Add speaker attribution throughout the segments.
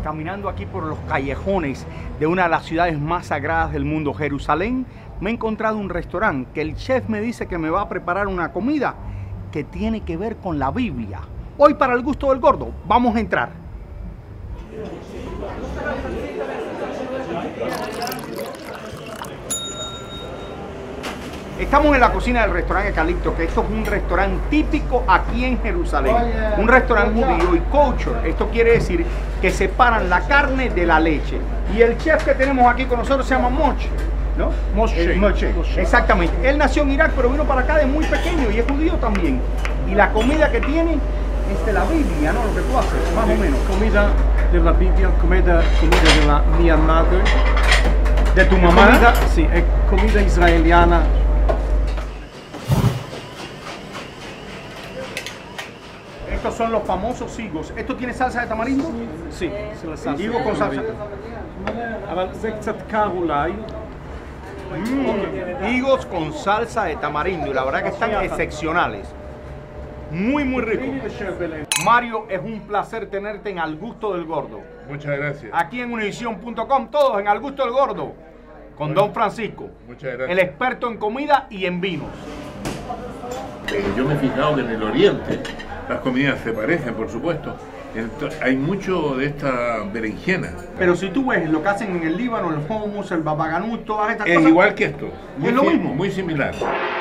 Speaker 1: caminando aquí por los callejones de una de las ciudades más sagradas del mundo, Jerusalén, me he encontrado un restaurante que el chef me dice que me va a preparar una comida que tiene que ver con la Biblia. Hoy, para el gusto del gordo, vamos a entrar. Estamos en la cocina del restaurante Eucalipto, que esto es un restaurante típico aquí en Jerusalén. Un restaurante judío y kosher. Esto quiere decir que separan la carne de la leche. Y el chef que tenemos aquí con nosotros se llama Moshe, ¿no? Moshe. Exactamente. Él nació en Irak, pero vino para acá de muy pequeño y es judío también. Y la comida que tiene es de la Biblia, ¿no? Lo que tú haces, más o menos.
Speaker 2: Comida de la Biblia, comida de la mia madre.
Speaker 1: ¿De tu mamá?
Speaker 2: Comida, sí, es comida israeliana.
Speaker 1: Estos son los famosos higos. ¿Esto tiene salsa de tamarindo?
Speaker 2: Sí, es la salsa.
Speaker 1: Higo con salsa.
Speaker 2: אבל זה קצת קר אולי.
Speaker 1: Higos con salsa de tamarindo y la verdad que están excepcionales. Muy rico. Mario, es un placer tenerte en Al Gusto del Gordo.
Speaker 3: Muchas gracias.
Speaker 1: Aquí en Univision.com, todos en Al Gusto del Gordo. Con Don Francisco.
Speaker 3: Muchas gracias.
Speaker 1: El experto en comida y en vinos.
Speaker 3: Yo me he fijado que en el Oriente las comidas se parecen, por supuesto. Hay mucho de esta berenjena.
Speaker 1: Pero si tú ves lo que hacen en el Líbano, el hummus, el babaganú, todas estas
Speaker 3: Es
Speaker 1: cosas.
Speaker 3: igual que esto.
Speaker 1: Es lo mismo.
Speaker 3: Muy similar.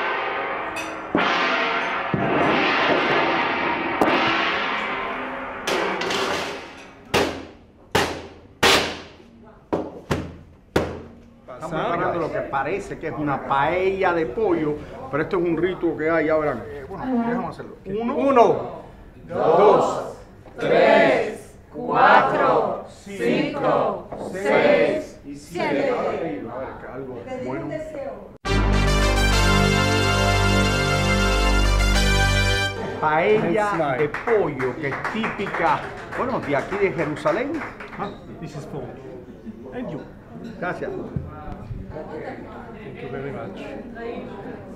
Speaker 1: Estamos preparando lo que parece que es una paella de pollo, pero esto es un rito que hay, ya verán. Bueno, déjame hacerlo. Uno, dos,
Speaker 4: 3, 4, 5, 6 y 7.
Speaker 1: A ver, que algo bueno. Paella de pollo, que es típica, bueno, de aquí de Jerusalén.
Speaker 2: This is for and you.
Speaker 1: Gracias.
Speaker 2: Thank you very much.